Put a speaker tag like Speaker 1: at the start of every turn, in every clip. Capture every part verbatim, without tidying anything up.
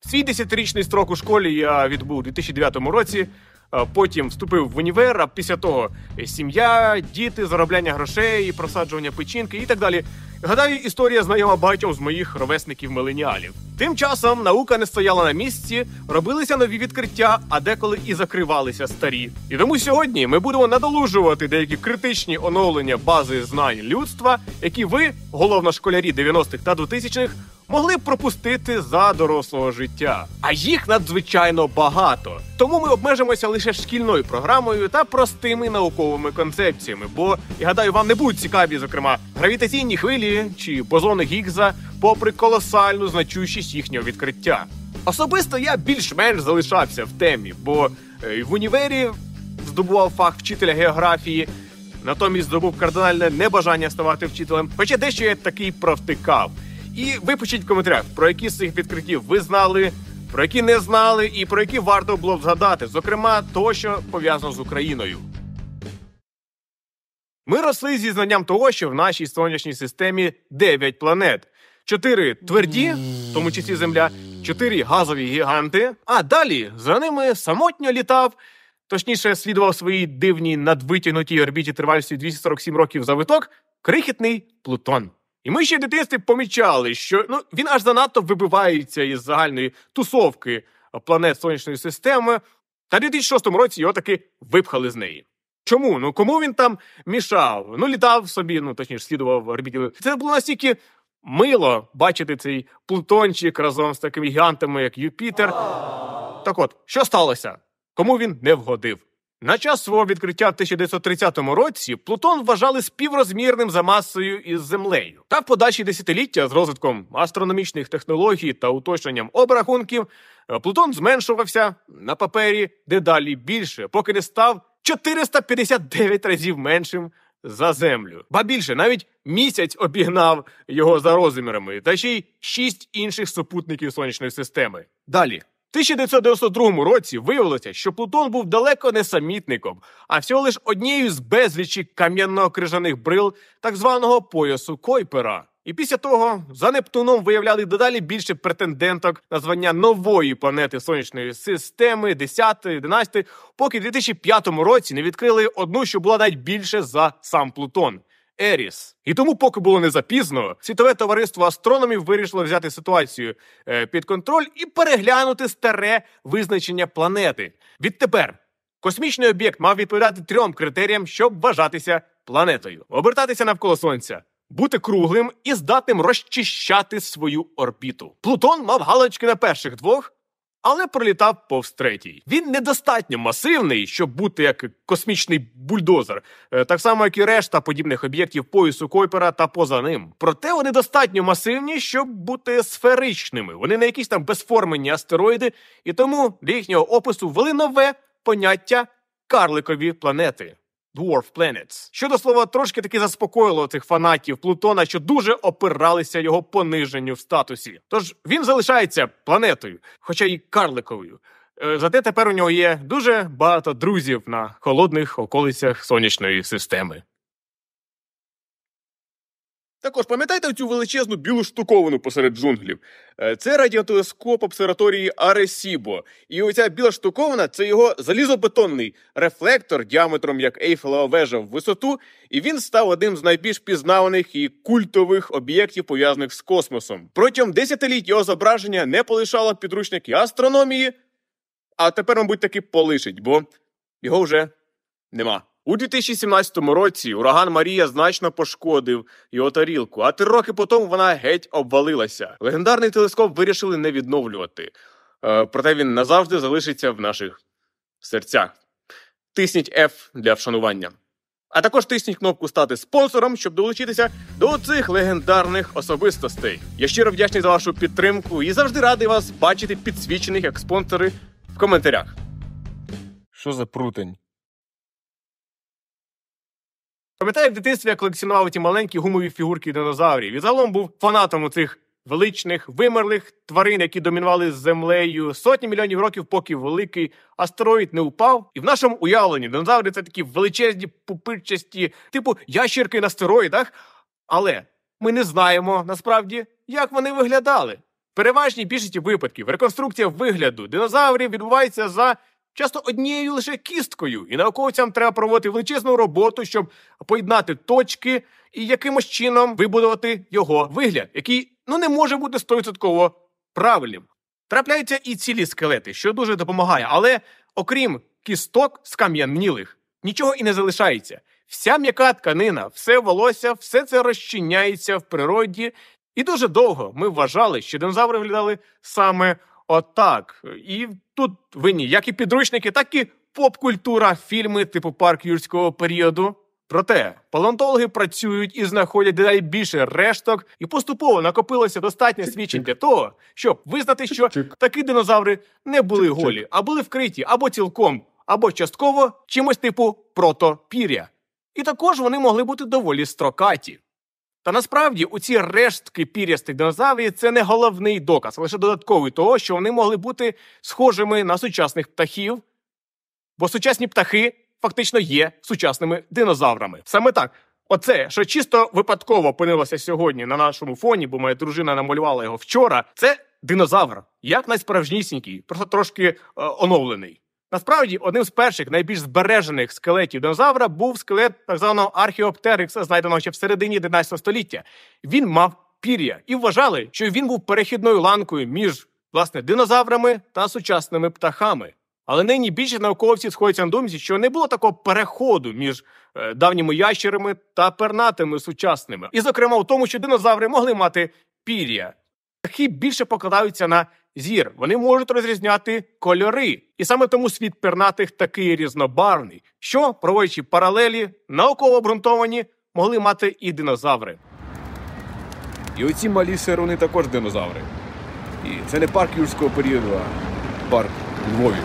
Speaker 1: Свій десятирічний строк у школі я відбув у дві тисячі дев'ятому році, потім вступив в універ, а після того сім'я, діти, заробляння грошей, просаджування печінки і так далі. Гадаю, історія знайома багатьом з моїх ровесників-міленіалів. Тим часом наука не стояла на місці, робилися нові відкриття, а деколи і закривалися старі. І тому сьогодні ми будемо надолужувати деякі критичні оновлення бази знань людства, які ви, головно школярі дев'яностих та двотисячних, могли б пропустити за дорослого життя. А їх надзвичайно багато. Тому ми обмежимося лише шкільною програмою та простими науковими концепціями, бо, я гадаю, вам не будуть цікаві, зокрема, гравітаційні хвилі чи бозони Гіггса, попри колосальну значущість їхнього відкриття. Особисто я більш-менш залишався в темі, бо в універі здобував фах вчителя географії, натомість здобув кардинальне небажання ставати вчителем, хоча дещо я такий провтикав. І ви пишіть в коментарях, про які з цих відкриттів ви знали, про які не знали і про які варто було б згадати, зокрема того, що пов'язано з Україною. Ми росли зі знанням того, що в нашій сонячній системі дев'ять планет. Чотири тверді, в тому числі Земля, чотири газові гіганти, а далі за ними самотньо літав, точніше слідував своїй дивній надвитягнутій орбіті тривалістю двісті сорок сім років завиток, крихітний Плутон. І ми ще в дитинстві помічали, що ну, він аж занадто вибивається із загальної тусовки планет сонячної системи, та в дві тисячі шостому році його таки випхали з неї. Чому? Ну кому він там мішав? Ну літав собі, ну точніше слідував в орбіті. Це було настільки мило бачити цей Плутончик разом з такими гігантами, як Юпітер. Так от, що сталося? Кому він не вгодив? На час свого відкриття в тисяча дев'ятсот тридцятому році Плутон вважали співрозмірним за масою із Землею. Та в подальші десятиліття з розвитком астрономічних технологій та уточненням обрахунків Плутон зменшувався на папері дедалі більше, поки не став чотириста п'ятдесят дев'ять разів меншим за Землю. Ба більше, навіть місяць обігнав його за розмірами, та ще й шість інших супутників сонячної системи. Далі. В тисяча дев'ятсот дев'яносто другому році виявилося, що Плутон був далеко не самітником, а всього лиш однією з безлічі кам'яно-крижаних брил так званого поясу Койпера. І після того за Нептуном виявляли дедалі більше претенденток на звання нової планети сонячної системи, десятої, одинадцятої, поки в дві тисячі п'ятому році не відкрили одну, що була навіть більше за сам Плутон. Еріс. І тому, поки було не запізно, світове товариство астрономів вирішило взяти ситуацію е, під контроль і переглянути старе визначення планети. Відтепер космічний об'єкт мав відповідати трьом критеріям, щоб вважатися планетою. Обертатися навколо Сонця, бути круглим і здатним розчищати свою орбіту. Плутон мав галочки на перших двох, але пролітав повз третій. Він недостатньо масивний, щоб бути як космічний бульдозер, так само, як і решта подібних об'єктів поясу Койпера та поза ним. Проте вони достатньо масивні, щоб бути сферичними. Вони не якісь там безформенні астероїди, і тому для їхнього опису ввели нове поняття «карликові планети». Dwarf planets. Що до слова, трошки таки заспокоїло цих фанатів Плутона, що дуже опиралися його пониженню в статусі. Тож він залишається планетою, хоча і карликовою. Зате тепер у нього є дуже багато друзів на холодних околицях сонячної системи. Також пам'ятаєте цю величезну білу штуковину посеред джунглів? Це радіотелескоп обсерваторії Аресібо. І оця біла штуковина – це його залізобетонний рефлектор діаметром як Ейфелева вежа в висоту, і він став одним з найбільш пізнаваних і культових об'єктів, пов'язаних з космосом. Протягом десятиліть його зображення не полишало підручники астрономії, а тепер, мабуть, таки полишить, бо його вже нема. У дві тисячі сімнадцятому році ураган Марія значно пошкодив його тарілку, а три роки по тому вона геть обвалилася. Легендарний телескоп вирішили не відновлювати, е, проте він назавжди залишиться в наших серцях. Тисніть F для вшанування. А також тисніть кнопку «Стати спонсором», щоб долучитися до цих легендарних особистостей. Я щиро вдячний за вашу підтримку і завжди радий вас бачити підсвічених як спонсори в коментарях. Що за прутень? Пам'ятаю, як в дитинстві я колекціонував ті маленькі гумові фігурки динозаврів. І загалом був фанатом цих величних, вимерлих тварин, які домінували з Землею сотні мільйонів років, поки великий астероїд не упав. І в нашому уявленні динозаври – це такі величезні, пупирчасті, типу ящірки на стероїдах. Але ми не знаємо, насправді, як вони виглядали. В переважній більшості випадків реконструкція вигляду динозаврів відбувається за часто однією лише кісткою, і науковцям треба проводити величезну роботу, щоб поєднати точки і якимось чином вибудувати його вигляд, який, ну, не може бути сто відсотків правильним. Трапляються і цілі скелети, що дуже допомагає, але окрім кісток скам'янілих, нічого і не залишається. Вся м'яка тканина, все волосся, все це розчиняється в природі, і дуже довго ми вважали, що динозаври виглядали саме отак. І тут винні як і підручники, так і поп-культура, фільми типу «Парк юрського періоду». Проте палеонтологи працюють і знаходять дедалі більше решток, і поступово накопилося достатньо свідчень для того, щоб визнати, що такі динозаври не були голі, а були вкриті або цілком, або частково чимось типу протопір'я. І також вони могли бути доволі строкаті. Та насправді у ці рештки пір'ястих динозаврів це не головний доказ, а лише додатковий того, що вони могли бути схожими на сучасних птахів, бо сучасні птахи фактично є сучасними динозаврами. Саме так. Оце, що чисто випадково опинилося сьогодні на нашому фоні, бо моя дружина намалювала його вчора, це динозавр, як найсправжнісінький, просто трошки е, оновлений. Насправді, одним з перших, найбільш збережених скелетів динозавра був скелет так званого археоптерикса, знайденого ще в середині одинадцятого століття. Він мав пір'я, і вважали, що він був перехідною ланкою між, власне, динозаврами та сучасними птахами. Але нині більше науковців сходяться на думці, що не було такого переходу між е, давніми ящерами та пернатими сучасними. І, зокрема, в тому, що динозаври могли мати пір'я. Птахи більше покладаються на зір. Вони можуть розрізняти кольори. І саме тому світ пернатих такий різнобарвний, що, проводячи паралелі, науково обґрунтовані, могли мати і динозаври.
Speaker 2: І оці малі сирони також динозаври. І це не парк юрського періоду, а парк у Львові.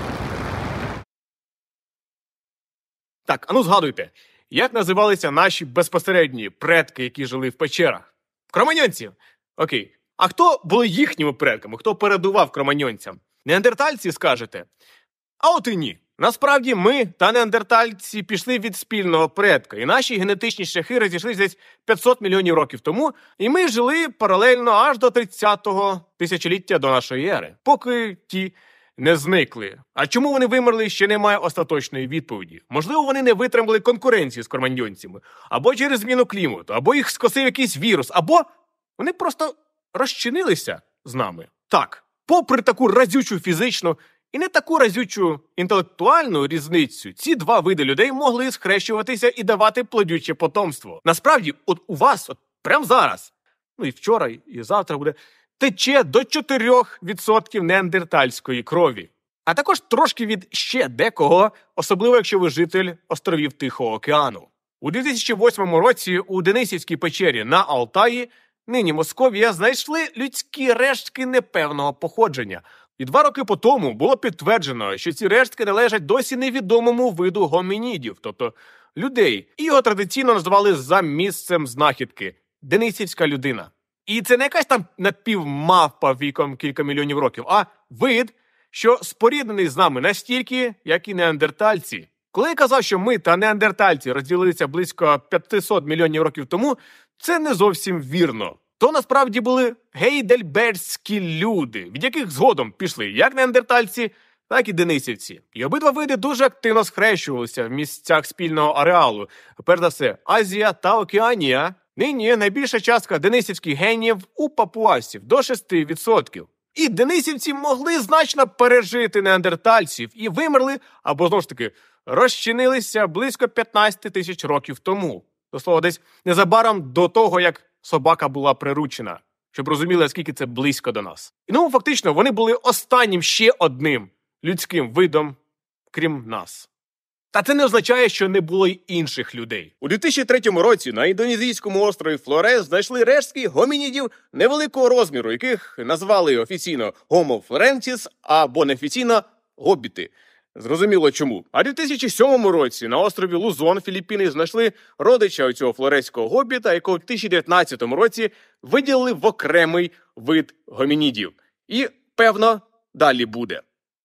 Speaker 1: Так, а ну згадуйте, як називалися наші безпосередні предки, які жили в печерах? Кроманьонці? Окей. А хто були їхніми предками? Хто передував кроманьонцям? Неандертальці, скажете? А от і ні. Насправді ми та неандертальці пішли від спільного предка, і наші генетичні шляхи розійшлися десь п'ятсот мільйонів років тому, і ми жили паралельно аж до тридцятого тисячоліття до нашої ери, поки ті не зникли. А чому вони вимерли, ще немає остаточної відповіді. Можливо, вони не витримали конкуренції з кроманьонцями, або через зміну клімату, або їх скосив якийсь вірус, або вони просто розчинилися з нами. Так, попри таку разючу фізичну і не таку разючу інтелектуальну різницю, ці два види людей могли схрещуватися і давати плодюче потомство. Насправді, от у вас, от прямо зараз, ну і вчора, і завтра буде, тече до чотирьох відсотків неандертальської крові. А також трошки від ще декого, особливо якщо ви житель островів Тихого океану. У дві тисячі восьмому році у Денисівській печері на Алтаї, нині Московія, знайшли людські рештки непевного походження. І два роки по тому було підтверджено, що ці рештки належать досі невідомому виду гомінідів, тобто людей. І його традиційно називали за місцем знахідки – Денисівська людина. І це не якась там напівмавпа віком кілька мільйонів років, а вид, що споріднений з нами настільки, як і неандертальці. Коли я казав, що ми та неандертальці розділилися близько п'ятсот мільйонів років тому, це не зовсім вірно. То насправді були гейдельберзькі люди, від яких згодом пішли як неандертальці, так і денисівці. І обидва види дуже активно схрещувалися в місцях спільного ареалу. Перш за все, Азія та Океанія. Нині найбільша частка денисівських генів у папуасів – до шести відсотків. І денисівці могли значно пережити неандертальців і вимерли, або, знову ж таки, розчинилися близько п'ятнадцять тисяч років тому. До слова, десь незабаром до того, як собака була приручена, щоб розуміли, наскільки це близько до нас. І ну, фактично, вони були останнім ще одним людським видом, крім нас. Та це не означає, що не було й інших людей. У дві тисячі третьому році на індонезійському острові Флорес знайшли рештки гомінідів невеликого розміру, яких назвали офіційно Homo florensis, або неофіційно гобіти. Зрозуміло чому. А у дві тисячі сьомому році на острові Лузон, Філіппіни, знайшли родича цього флорезького гобіта, якого в дві тисячі дев'ятнадцятому році виділили в окремий вид гомінідів. І, певно, далі буде.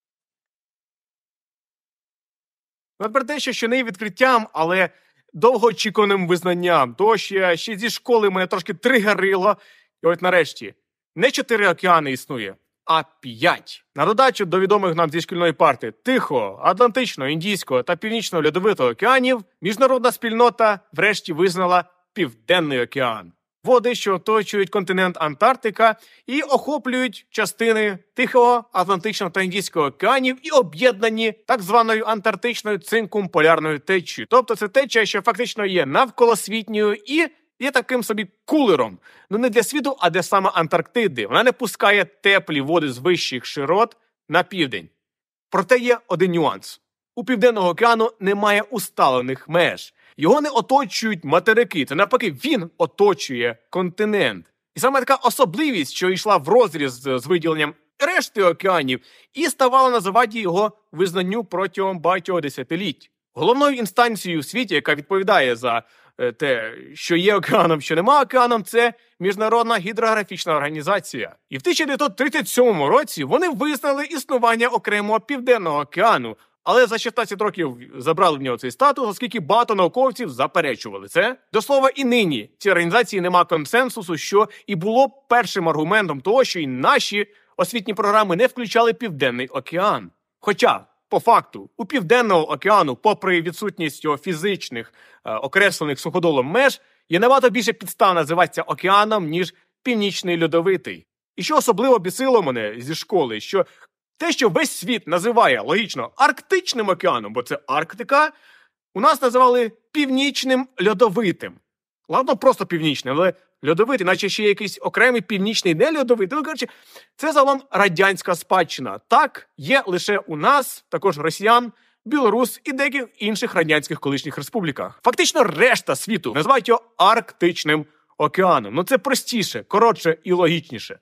Speaker 1: Про те, що не відкриттям, але довгоочікуваним визнанням. Того, що ще зі школи мене трошки тригерило. І от нарешті не чотири океани існує, а п'ять. На додачу до відомих нам зі шкільної парти Тихого, Атлантичного, Індійського та Північного льодовитого океанів міжнародна спільнота врешті визнала Південний океан. Води, що оточують континент Антарктика і охоплюють частини Тихого, Атлантичного та Індійського океанів і об'єднані так званою антарктичною цинкумполярною течією. Тобто це течія, що фактично є навколосвітньою і є таким собі кулером. Ну не для світу, а для саме Антарктиди. Вона не пускає теплі води з вищих широт на південь. Проте є один нюанс. У Південного океану немає усталених меж. Його не оточують материки, це навпаки він оточує континент. І саме така особливість, що йшла в розріз з виділенням решти океанів, і ставала на заваді його визнанню протягом багатьох десятиліть. Головною інстанцією у світі, яка відповідає за те, що є океаном, що нема океаном, це Міжнародна гідрографічна організація. І в тисяча дев'ятсот тридцять сьомому році вони визнали існування окремого Південного океану, але за шістнадцять років забрали в нього цей статус, оскільки багато науковців заперечували це. До слова, і нині ці організації нема консенсусу, що і було першим аргументом того, що і наші освітні програми не включали Південний океан. Хоча, по факту, у Південного океану, попри відсутність його фізичних, е, окреслених суходолом меж, є набагато більше підстав називатися океаном, ніж Північний льодовитий. І що особливо бісило мене зі школи, що те, що весь світ називає, логічно, Арктичним океаном, бо це Арктика, у нас називали Північним льодовитим. Ладно, просто північним, але льодовитий, наче ще є якийсь окремий північний нельодовитий. Ну, коротше, це загалом радянська спадщина. Так, є лише у нас, також росіян, білорус і деяких інших радянських колишніх республіках. Фактично решта світу називають його Арктичним океаном. Ну це простіше, коротше і логічніше.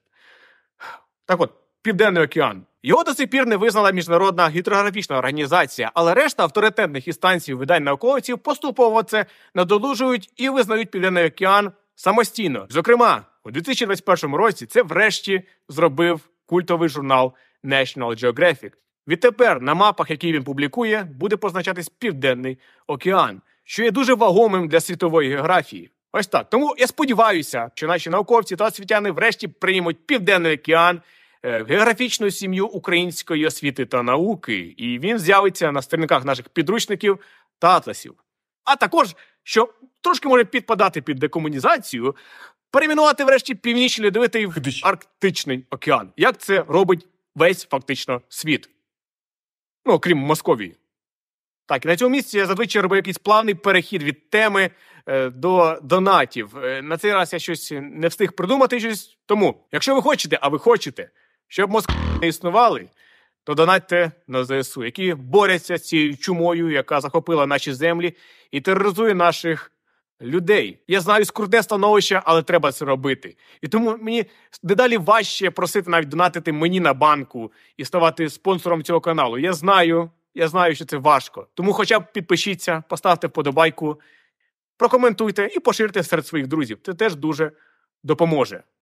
Speaker 1: Так от, Південний океан. Його до сих пір не визнала Міжнародна гідрографічна організація, але решта авторитетних інстанцій видань науковців поступово це надолужують і визнають Південний океан самостійно. Зокрема, у дві тисячі двадцять першому році це врешті зробив культовий журнал National Geographic. Відтепер на мапах, які він публікує, буде позначатись Південний океан, що є дуже вагомим для світової географії. Ось так. Тому я сподіваюся, що наші науковці та освітяни врешті приймуть Південний океан в географічну сім'ю української освіти та науки, і він з'явиться на сторінках наших підручників та атласів. А також, що трошки може підпадати під декомунізацію, перейменувати врешті Північний льодовитий в Арктичний океан. Як це робить весь фактично світ. Ну, окрім Московії. Так, і на цьому місці я зазвичай робив якийсь плавний перехід від теми е, до донатів. Е, на цей раз я щось не встиг придумати щось. Тому, якщо ви хочете, а ви хочете, щоб Москва не існували, то донатьте на зеес у, які борються з цією чумою, яка захопила наші землі і тероризує наших людей. Я знаю, скрутне становище, але треба це робити. І тому мені дедалі важче просити навіть донатити мені на банку і ставати спонсором цього каналу. Я знаю, я знаю, що це важко. Тому хоча б підпишіться, поставте вподобайку, прокоментуйте і поширте серед своїх друзів. Це теж дуже допоможе.